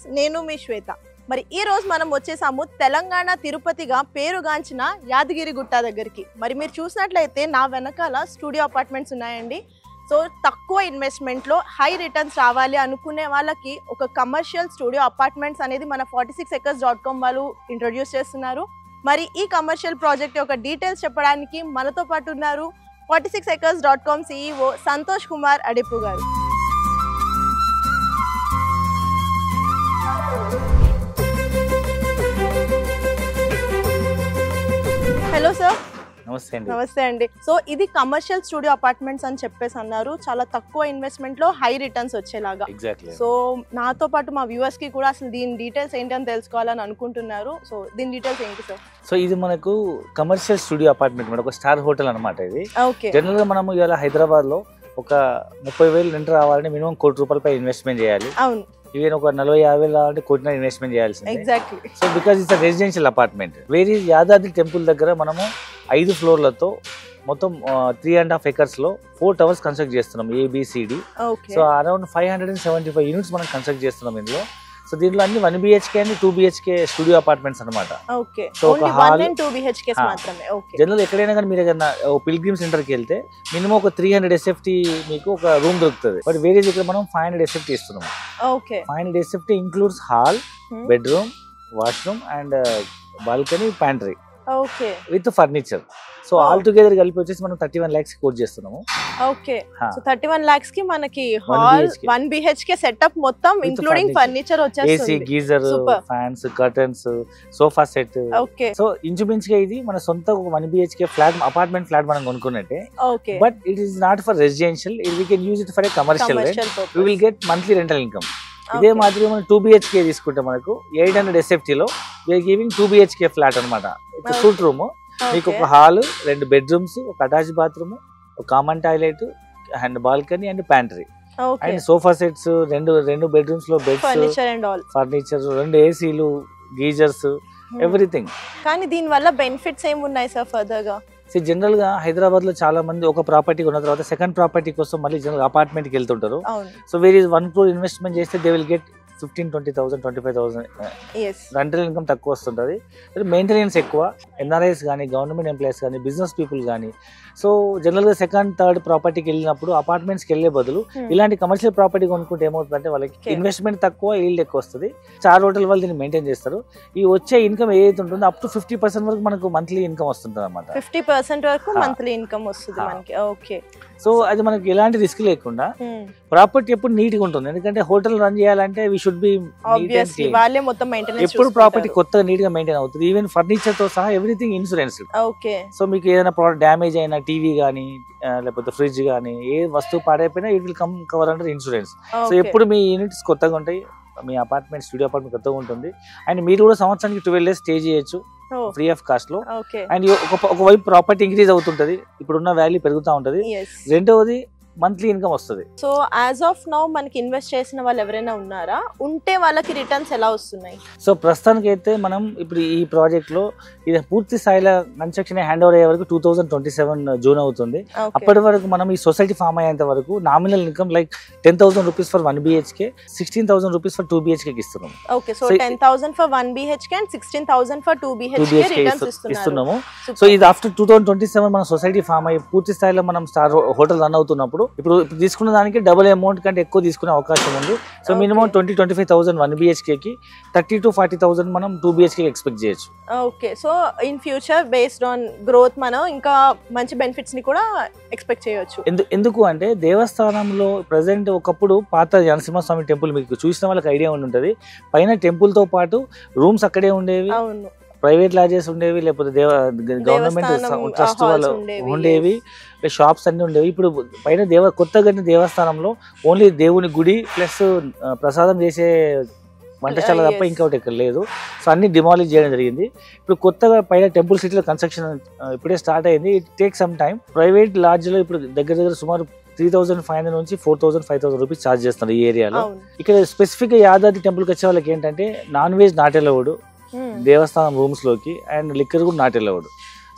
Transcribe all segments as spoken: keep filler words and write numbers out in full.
నేను మీ శ్వేత. మరి ఈ రోజు మనం వచ్చేసాము తెలంగాణ తిరుపతిగా పేరుగాంచిన యాదగిరి గుట్ట దగ్గరికి. మరి మీరు చూసినట్లయితే నా వెనకాల స్టూడియో అపార్ట్మెంట్స్ ఉన్నాయండి. సో తక్కువ ఇన్వెస్ట్మెంట్లో హై రిటర్న్స్ రావాలి అనుకునే వాళ్ళకి ఒక కమర్షియల్ స్టూడియో అపార్ట్మెంట్స్ అనేది మన forty six acres dot com వాళ్ళు ఇంట్రొడ్యూస్ చేస్తున్నారు. మరి ఈ కమర్షియల్ ప్రాజెక్ట్ యొక్క డీటెయిల్స్ చెప్పడానికి మనతో పాటు ఉన్నారు forty six acres dot com CEO Santosh Kumar Adipu గారు. Hello sir. నమస్తే అండి. నమస్తే అండి. సో ఇది కమర్షియల్ స్టూడియో అపార్ట్మెంట్స్ అని చెప్పేసి అన్నారు. చాలా తక్కువ ఇన్వెస్ట్మెంట్ లో హై రిటర్న్స్ వచ్చేలాగా. ఎగ్జాక్ట్లీ. సో నాతో పాటు మా వ్యూవర్స్ కి కూడా అసలు దీని డీటెయిల్స్ ఏంటి అని తెలుసుకోవాలని అనుకుంటున్నారు. సో దీని డీటెయిల్స్ ఏంటి సార్? సో ఇది మనకు కమర్షియల్ స్టూడియో అపార్ట్మెంట్, మనకు స్టార్ హోటల్ అనమాట. ఇది ఓకే. జనరల్ గా మనము ఇవాళ హైదరాబాద్ లో ఒక ముప్పై వేలు రెంట్ రావాలంటే మినిమం కోటి రూపాయలపై ఇన్వెస్ట్మెంట్ చేయాలి. అవును. ఈవెన్ ఒక నలభై యాభై వేలు రావాలంటే కోటి ఇన్వెస్ట్మెంట్ చేయాల్సింది. Exactly. So because it's residential apartment. వేరే యాదాద్రి టెంపుల్ దగ్గర మనము ఐదు ఫ్లోర్లతో మొత్తం త్రీ అండ్ హాఫ్ ఎకర్స్ లో ఫోర్ టవర్స్ కన్స్ట్రక్ట్ చేస్తున్నాం, A B C D. So around five hundred and seventy five units మనం కన్స్ట్రక్ట్ చేస్తున్నాం ఇందులో. సో దీంట్లో అన్ని one BHK and two BHK studio apartments అనమాట. సో ఒక హాల్ జనరల్ ఎక్కడైనా కానీ మీరు ఏదైనా పిల్గ్రిమ్ సెంటర్ కి వెళ్తే మినిమం ఒక త్రీ హండ్రెడ్ ఎస్ఎఫ్టీ మీకు ఒక రూమ్ దొరుకుతుంది. బట్ వేరే దగ్గర మనం ఫైవ్ హండ్రెడ్ ఎస్ఎఫ్టీ ఇస్తున్నాం. Five hundred SFT includes hall, bedroom, washroom and balcony, pantry with furniture. So all together కలిపి వచ్చేసి మనం థర్టీ వన్ లాక్స్ కోట్ చేస్తున్నాము. Okay. So thirty one lakhs కి మనకి హాల్, వన్ బిహెచ్కే సెటప్ మొత్తం ఇంక్లూడింగ్ ఫర్నిచర్ వచ్చేస్తుంది. AC, geyser, fans, curtains, sofa set. Okay. So ఇంచుమించుగా ఇది మన సొంత one BHK flat, apartment flat మనం కొనుక్కున్నట్టే. Okay. But it is not for residential. We can use it for a commercial. We will get monthly rental income. ఇదే మాదిరి మనం two BHK తీసుకుంటే మనకు ఎయిట్ హండ్రెడ్ ఎస్ఎఫ్టీ లో we are giving two BHK flat అనమాట. Suite room, మీకు ఒక hall, రెండు బెడ్రూమ్స్, ఒక అటాచ్ బాత్రూమ్, ఒక common toilet and balcony and pantry and sofa sets, రెండు రెండు బెడ్రూమ్స్ లో బెడ్స్, ఫర్నిచర్, రెండు ఏసీలు, గీజర్స్, ఎవ్రీథింగ్. కానీ దీని వల్ల బెనిఫిట్స్ ఏమి ఉన్నాయి సార్ ఫర్దర్ గా? సో జనరల్ గా హైదరాబాద్ లో చాలా మంది ఒక ప్రాపర్టీ కొన్న తర్వాత సెకండ్ ప్రాపర్టీ కోసం మళ్ళీ జనరల్ అపార్ట్మెంట్ కి వెళ్తుంటారు. సో వేరే వన్ క్రోర్ ఇన్వెస్ట్మెంట్ చేస్తే they will get fifteen twenty thousand twenty five thousand rental income తక్కువ వస్తుంటుంది. మెయింటెనెన్స్ ఎక్కువ. ఎన్ఆర్ఐస్ కానీ, గవర్నమెంట్ ఎంప్లాయీస్ కానీ, బిజినెస్ పీపుల్ కానీ. సో జనరల్ గా సెకండ్ థర్డ్ ప్రాపర్టీకి వెళ్ళినప్పుడు అపార్ట్మెంట్స్ కి వెళ్లే బదులు ఇలాంటి కమర్షియల్ ప్రాపర్టీ కొనుక్కుంటే ఏమవుతుందంటే వాళ్ళకి ఇన్వెస్ట్మెంట్ తక్కువ, ఈల్డ్ ఎక్కువ వస్తుంది. స్టార్ హోటల్ వాళ్ళు దీన్ని మెయింటైన్ చేస్తారు. ఈ వచ్చే ఇన్కమ్ ఏదైతే ఉంటుందో అప్ టు ఫిఫ్టీ పర్సెంట్ వరకు మనకు మంత్లీ ఇన్కమ్ వస్తుంది అనమాట. ఫిఫ్టీ పర్సెంట్ వరకు మంత్లీ ఇన్కమ్ వస్తుంది మనకి. ఓకే. సో అది మనకి ఎలాంటి రిస్క్ లేకుండా ప్రాపర్టీ ఎప్పుడు నీట్ గా ఉంటుంది. ఎందుకంటే హోటల్ రన్ చేయాలంటే వి షుడ్ బి ఎప్పుడు ప్రాపర్టీ కొత్తగా నీట్ గా మెయింటైన్ అవుతుంది. ఈవెన్ ఫర్నిచర్ తో సహా ఎవ్రీథింగ్ ఇన్సూరెన్స్. సో మీకు ఏదైనా ప్రోడక్ట్ డ్యామేజ్ అయినా, టీవీ గానీ లేకపోతే ఫ్రిడ్జ్ గానీ ఏ వస్తువు పాడైపోయినా it will come cover under insurance. So ఎప్పుడు మీ యూనిట్స్ కొత్తగా ఉంటాయి, మీ అపార్ట్మెంట్ స్టూడియో అపార్ట్మెంట్ కొత్తగా ఉంటుంది. అండ్ మీరు కూడా సంవత్సరానికి ట్వెల్వ్ డేస్ స్టే చేయొచ్చు ఫ్రీ ఆఫ్ కాస్ట్ లో. అండ్ ఒకవైపు ప్రాపర్టీ ఇంక్రీజ్ అవుతుంటది, ఇప్పుడున్న వాల్యూ పెరుగుతూ ఉంటది. రెండవది మంత్లీ ఇన్కమ్ వస్తుంది. సో యాజ్ ఆఫ్ నౌ మనకి ఇన్వెస్ట్ చేసిన వాళ్ళు ఎవరైనా ఉన్నారా? ఉంటే వాళ్ళకి రిటర్న్స్ ఎలా వస్తున్నాయి? సో ప్రస్తుతానికి అయితే మనం ఇప్పుడు ఈ ప్రాజెక్ట్ లో ఇది పూర్తి స్థాయిలో కన్స్ట్రక్షన్ హ్యాండ్ ఓవర్ అయ్యే వరకు two thousand twenty seven June అవుతుంది. అప్పటి వరకు మనం ఈ సొసైటీ ఫామ్ అయ్యేంత వరకు nominal income like ten thousand rupees for one BHK, sixteen thousand rupees for two BHK ఇస్తున్నాం. Okay. So ten thousand for one BHK and sixteen thousand for two BHK ఇస్తున్నాము. So ఇది after two thousand twenty seven మన society form అయ్యి పూర్తి స్థాయిలో మనం star hotel run అవుతున్నప్పుడు ఇప్పుడు తీసుకున్న దానికి డబుల్ అమౌంట్ కంటే ఎక్కువ తీసుకునే అవకాశం ఉంది. So minimum twenty twenty five thousand one BHK కి, థర్టీ టు ఫార్టీ థౌసండ్ మనం టూ బిహెచ్కే ఎక్స్పెక్ట్ చేయొచ్చు. Okay. So in future based on growth మనం ఇంకా మంచి బెనిఫిట్స్ ని కూడా ఎక్స్పెక్ట్ చేయొచ్చు. ఎందుకు అంటే దేవస్థానంలో ప్రెసెంట్ ఒకప్పుడు పాత నరసింహస్వామి టెంపుల్ మీకు చూసిన వాళ్ళకి ఐడియా ఉండి ఉంటుంది. పైన టెంపుల్ తో పాటు రూమ్స్ అక్కడే ఉండేవి, ప్రైవేట్ లాడ్జెస్ ఉండేవి, లేకపోతే దేవ గవర్నమెంట్ ట్రస్ట్ వాళ్ళు ఉండేవి, షాప్స్ అన్ని ఉండేవి. ఇప్పుడు పైన దేవ కొత్తగా కట్టిన దేవస్థానంలో ఓన్లీ దేవుని గుడి ప్లస్ ప్రసాదం చేసే వంటశాల తప్ప ఇంకొకటి ఇక్కడ లేదు. సో అన్ని డిమాలిష్ చేయడం జరిగింది. ఇప్పుడు కొత్తగా పైన టెంపుల్ సిటీలో కన్స్ట్రక్షన్ ఇప్పుడే స్టార్ట్ అయింది. It take some time. Private lodge లో ఇప్పుడు దగ్గర దగ్గర సుమారు త్రీ థౌసండ్ ఫైవ్ హండ్రెడ్ నుంచి four thousand five thousand rupees charge చేస్తున్నారు ఈ ఏరియాలో. ఇక్కడ స్పెసిఫిక్ గా యాదాద్రి టెంపుల్ కి వచ్చే వాళ్ళకి ఏంటంటే నాన్ వెజ్ నాట్ అలౌడ్ దేవస్థానం రూమ్స్ లోకి, అండ్ లిక్కర్ కూడా నాట్ అలౌడ్.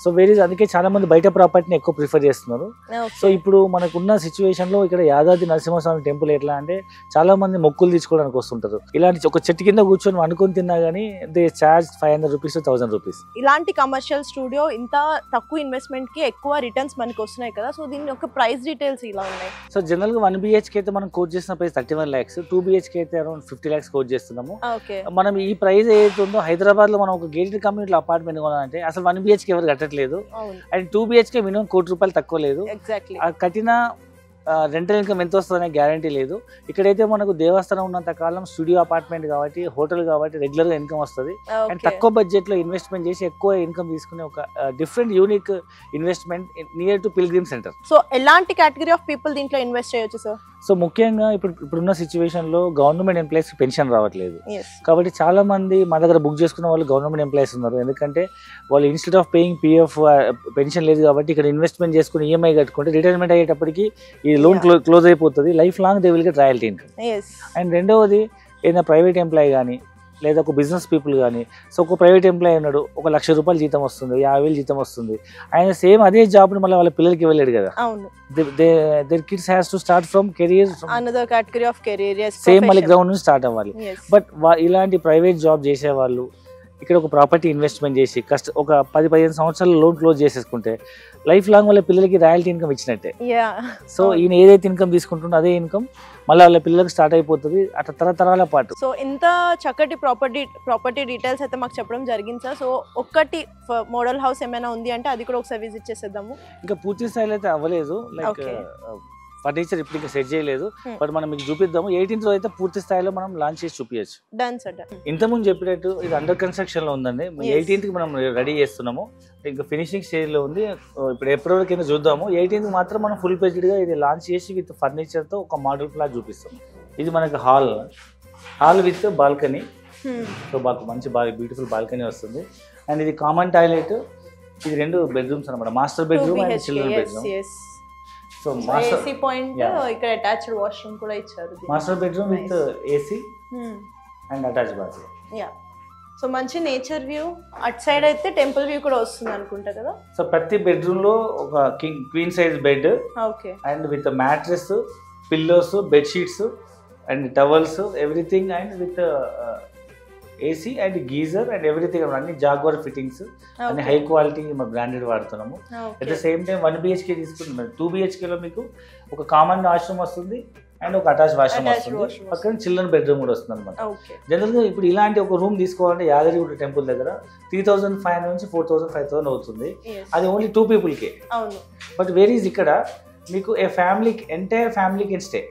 సో వేరే అందుకే చాలా మంది బయట ప్రాపర్టీని ఎక్కువ ప్రిఫర్ చేస్తున్నారు. సో ఇప్పుడు మనకున్న సిచ్యువేషన్ లో ఇక్కడ యాదాద్రి నరసింహస్వామి టెంపుల్ ఎట్లా అంటే చాలా మంది మొక్కులు తీసుకోవడానికి వస్తుంటారు. ఇలాంటి ఒక చెట్టు కింద కూర్చొని అనుకుని తిన్నా గానీ they charge five hundred rupees thousand rupees. ఇలాంటి కమర్షియల్ స్టూడియో ఇంత తక్కువ ఇన్వెస్ట్మెంట్ కి ఎక్కువ రిటర్న్స్ మనకి వస్తున్నాయి కదా, సో దీని యొక్క ప్రైస్ డీటెయిల్స్ ఇలా ఉన్నాయి. సో జనరల్ గా వన్ బిహెచ్కే అయితే మనం కోట్ చేసిన price thirty one lakhs, two BHK అయితే అరౌండ్ ఫిఫ్టీ లాక్స్ కోట్ చేస్తున్నాము. మనం ఈ ప్రైస్ ఏదైతే ఉందో హైదరాబాద్ లో మనం ఒక గేటెడ్ కమ్యూనిటీ అపార్ట్మెంట్ కొనాలంటే అసలు వన్ బిహెచ్కే ఎవరు కట్టట్లేదు, అండ్ టూ బిహెచ్కే మినిమం కోటి రూపాయలు తక్కువ లేదు. కట్టిన రెంటల్ ఇన్కమ్ ఎంత వస్తుందనే గ్యారంటీ లేదు. ఇక్కడైతే మనకు దేవస్థానం ఉన్నంత కాలం స్టూడియో అపార్ట్మెంట్ కాబట్టి హోటల్ కాబట్టి రెగ్యులర్ గా ఇన్కమ్ వస్తుంది. అండ్ తక్కువ బడ్జెట్ లో ఇన్వెస్ట్మెంట్ చేసి ఎక్కువ ఇన్కమ్ తీసుకునే ఒక different unique investment near to pilgrim center. So ఎలాంటి కేటగిరీ ఆఫ్ పీపుల్ దీంట్లో ఇన్వెస్ట్ చేయొచ్చు సార్? సో ముఖ్యంగా ఇప్పుడు ఇప్పుడున్న సిచ్యువేషన్ లో గవర్నమెంట్ ఎంప్లాయీస్ పెన్షన్ రావట్లేదు కాబట్టి చాలా మంది మా దగ్గర బుక్ చేసుకున్న వాళ్ళు గవర్నమెంట్ ఎంప్లాయీస్ ఉన్నారు. ఎందుకంటే వాళ్ళు instead of paying PF pension లేదు కాబట్టి ఇక్కడ ఇన్వెస్ట్మెంట్ చేసుకుని ఈఎంఐ కట్టుకుంటే రిటైర్మెంట్ అయ్యేటప్పటికి ఈ లోన్ క్లోజ్ అయిపోతుంది. Life long they will get royalty income. And రెండవది ఏదైనా ప్రైవేట్ ఎంప్లాయీ కానీ లేదా ఒక బిజినెస్ పీపుల్ కానీ, సో ఒక ప్రైవేట్ ఎంప్లాయీ ఉన్నాడు, ఒక లక్ష రూపాయలు జీతం వస్తుంది, యాభై వేలు జీతం వస్తుంది, ఆయన సేమ్ అదే జాబ్ని మళ్ళీ వాళ్ళ పిల్లలకి వెళ్ళాడు కదా. Their kids has to start from career, another category of career, same మళ్ళీ గ్రౌండ్ నుంచి స్టార్ట్ అవ్వాలి. బట్ ఇలాంటి ప్రైవేట్ జాబ్ చేసేవాళ్ళు ఇక్కడ ఒక ప్రాపర్టీ ఇన్వెస్ట్మెంట్ చేసి కష్ట ఒక పది పదిహేను సంవత్సరాలు లోన్ క్లోజ్ చేసేసుకుంటే లైఫ్ లాంగ్ వాళ్ళ పిల్లలకి రాయల్టీ ఇన్కమ్ ఇచ్చినట్టే. సో ఈయన ఏదైతే ఇన్కమ్ తీసుకుంటుందో అదే ఇన్కమ్ మళ్ళీ వాళ్ళ పిల్లలకి స్టార్ట్ అయిపోతుంది అట్లా తరతరాల పాటు. సో ఇంత చక్కటి ప్రాపర్టీ ప్రాపర్టీ డీటెయిల్స్ అయితే మాకు చెప్పడం జరిగింది సార్. సో ఒక్కటి మోడల్ హౌస్ ఏమైనా ఉంది అంటే అది కూడా ఒకసారి విజిట్ చేసేద్దాము. ఇంకా పూర్తి స్థాయిలో అయితే అవ్వలేదు, లైక్ ఫర్నిచర్ ఇప్పుడు ఇంకా సెట్ చేయలేదు, బట్ మనం మీకు చూపిద్దాము. ఎయిటీన్త్ లో అయితే పూర్తి స్థాయిలో మనం లాంచ్ చేసి చూపించచ్చు. ఇంతకుముందు చెప్పినట్టు ఇది అండర్ కన్స్ట్రక్షన్ లో ఉందండి. ఎయిటీన్త్ కి మనం రెడీ చేస్తున్నాము, ఇంకా ఫినిషింగ్ స్టేజ్ లో ఉంది. ఇప్పుడు ఎప్పటి కింద చూద్దాము. ఎయిటీన్త్ మాత్రం మనం ఫుల్ పేజ్డ్ గా ఇది లాంచ్ చేసి విత్ ఫర్నిచర్ తో ఒక మోడల్ ఫ్లాట్ చూపిస్తాం. ఇది మనకి hall hall with balcony. So బాగా మంచి బాగా బ్యూటిఫుల్ బాల్కనీ వస్తుంది. అండ్ ఇది కామన్ టాయిలెట్. ఇది రెండు బెడ్రూమ్స్ అనమాట, master bedroom and children bedroom. So AC point ఇక్కడ అటాచ్డ్ వాష్రూమ్ కూడా ఇచ్చారు. Master bedroom with AC and attached bathroom. Yeah, so మంచి నేచర్ వ్యూ. అట్ సైడ్ అయితే టెంపుల్ వ్యూ కూడా వస్తుంది అనుకుంటా కదా. సో ప్రతి బెడ్రూమ్ లో ఒక king queen size bed, okay, and with mattress, pillows, bed sheets and towels, everything, and with AC and geyser and everything. అన్ని జాగ్వార్ ఫిట్టింగ్స్ అన్ని హై క్వాలిటీ బ్రాండెడ్ వాడుతున్నాము. At the same time one BHK తీసుకుంటున్నారు. Two బిహెచ్కేలో మీకు ఒక common washroom వస్తుంది and ఒక attach washroom వస్తుంది, పక్కన చిల్డ్రన్ బెడ్రూమ్ కూడా వస్తుంది అనమాట. జనరల్ గా ఇప్పుడు ఇలాంటి ఒక రూమ్ తీసుకోవాలంటే యాదగిరిగుట్ట టెంపుల్ దగ్గర త్రీ థౌసండ్ ఫైవ్ హండ్రెడ్ నుంచి ఫోర్ థౌసండ్ ఫైవ్ థౌసండ్ అవుతుంది. అది ఓన్లీ టూ పీపుల్ కే. బట్ వేర్ ఈజ్ ఇక్కడ మీకు a family entire family can stay.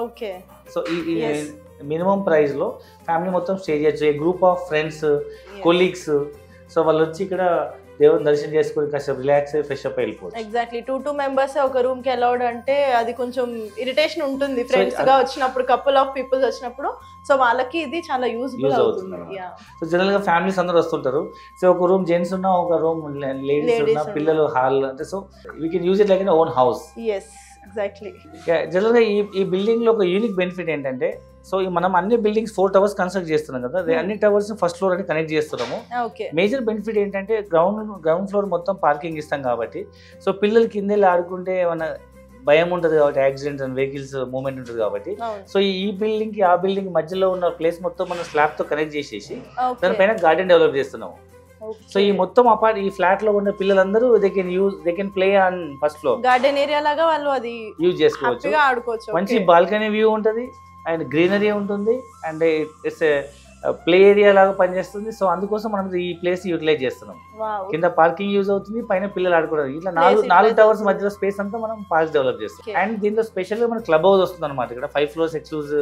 So ఈ మినిమం ప్రైస్ లో ఫ్యామిలీ మొత్తం స్టే చేయొచ్చు. A group of friends, colleagues, so వాళ్ళు వచ్చి ఇక్కడ దేవుని దర్శనం చేసుకుని కాసేపు రిలాక్స్ అయ్యి ఫ్రెష్ అప్ వెళ్ళిపోవచ్చు. ఎగ్జాక్ట్లీ, టూ టూ మెంబర్స్ ఒక రూమ్ కి అలౌడ్ అంటే అది కొంచెం ఇరిటేషన్ ఉంటుంది ఫ్రెండ్స్ గా వచ్చినప్పుడు, కపుల్ ఆఫ్ పీపుల్స్ వచ్చినప్పుడు. సో వాళ్ళకి ఇది చాలా యూజ్ఫుల్ అవుతుంది. సో జనరల్ గా ఫ్యామిలీస్ అందరూ వస్తుంటారు. సో ఒక రూమ్ జెంట్స్ ఉన్నా, ఒక రూమ్ లేడీస్ ఉన్నా, పిల్లలు హాల్ అంటే, so we can use it like in own house. Yes, exactly. General గా ఈ ఈ బిల్డింగ్ లో ఒక యూనిక్ బెనిఫిట్ ఏంటంటే, సో మనం అన్ని బిల్డింగ్స్ ఫోర్ టవర్స్ కన్స్ట్రక్ట్ చేస్తున్నాం కదా, అన్ని టవర్స్ ఫస్ట్ ఫ్లోర్ అని కనెక్ట్ చేస్తున్నాము. మేజర్ బెనిఫిట్ ఏంటంటే గ్రౌండ్ గ్రౌండ్ ఫ్లోర్ మొత్తం పార్కింగ్ ఇస్తాం కాబట్టి, సో పిల్లలు కింద ఆడుకుంటే ఏమన్నా భయం ఉంటుంది కాబట్టి, యాక్సిడెంట్స్ అండ్ వెహికల్స్ మూవ్మెంట్ ఉంటుంది కాబట్టి, సో ఈ బిల్డింగ్ కి ఆ బిల్డింగ్ మధ్యలో ఉన్న ప్లేస్ మొత్తం మనం స్లాబ్ తో కనెక్ట్ చేసేసి దానిపైన గార్డెన్ డెవలప్ చేస్తున్నాము. సో ఈ మొత్తం అపార్ట్ ఈ ఫ్లాట్ లో ఉన్న పిల్లలందరూ they can use they can play on first floor. Garden area లాగా వాళ్ళు అది యూజ్ చేసుకోవచ్చు. మంచి బాల్కనీ వ్యూ ఉంటుంది అండ్ గ్రీనరీ ఉంటుంది అండ్ ఇట్స్ ప్లే ఏరియా లాగా పనిచేస్తుంది. సో అందుకోసం మనం ఈ ప్లేస్ యూటిలైజ్ చేస్తున్నాం. కింద పార్కింగ్ యూజ్ అవుతుంది, పైన పిల్లలు ఆడుకోవడానికి. ఇట్లా నాలుగు నాలుగు టవర్స్ మధ్యలో స్పేస్ అంతా మనం పార్క్ డెవలప్ చేస్తాం. అండ్ దీంట్లో స్పెషల్ గా మన క్లబ్ హౌస్ వస్తుంది అనమాట. ఇక్కడ five floors exclude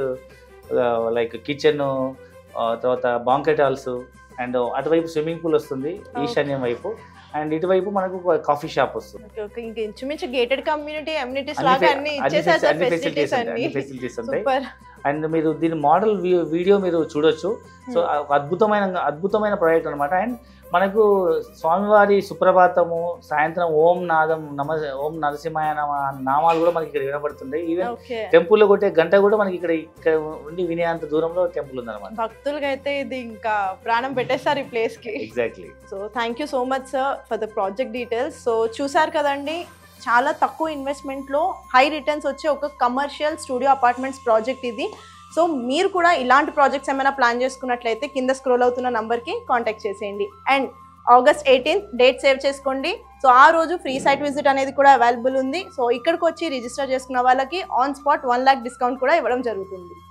like kitchen, తర్వాత బాంకెట్ హాల్స్, అండ్ అటువైపు స్విమ్మింగ్ పూల్ వస్తుంది ఈశాన్యం వైపు, అండ్ ఇటువైపు మనకు కాఫీ షాప్ వస్తుంది. గేటెడ్ కమ్యూనిటీ అమ్యూనిటీస్ లాగా అన్ని ఫెసిలిటీస్ ఉంటాయి. అండ్ మీరు దీని మోడల్ వీడియో మీరు చూడొచ్చు. సో అద్భుతమైన అద్భుతమైన ప్రాజెక్ట్ అనమాట. అండ్ మనకు స్వామివారి సుప్రభాతము, సాయంత్రం ఓం నాదం, నమ ఓం నరసింహాయ నమ నామాలు కూడా మనకి ఇక్కడ వినబడుతుంటాయి. ఈవెన్ టెంపుల్ లో కొట్టే గంట కూడా మనకి ఇక్కడ ఇక్కడ ఉండి వినే అంత దూరంలో టెంపుల్ ఉంది అనమాట. భక్తులకి అయితే ఇది ఇంకా ప్రాణం పెట్టేస్తారు ఈ ప్లేస్ కి. Exactly. So thank you so much sir for the project details. So చూసారు కదండి, చాలా తక్కువ ఇన్వెస్ట్మెంట్లో హై రిటర్న్స్ వచ్చే ఒక కమర్షియల్ స్టూడియో అపార్ట్మెంట్స్ ప్రాజెక్ట్ ఇది. సో మీరు కూడా ఇలాంటి ప్రాజెక్ట్స్ ఏమైనా ప్లాన్ చేసుకున్నట్లయితే కింద స్క్రోల్ అవుతున్న నంబర్కి కాంటాక్ట్ చేసేయండి. And August eighteenth date save చేసుకోండి. సో ఆ రోజు ఫ్రీ సైట్ విజిట్ అనేది కూడా అవైలబుల్ ఉంది. సో ఇక్కడికి వచ్చి రిజిస్టర్ చేసుకున్న వాళ్ళకి on spot one lakh discount కూడా ఇవ్వడం జరుగుతుంది.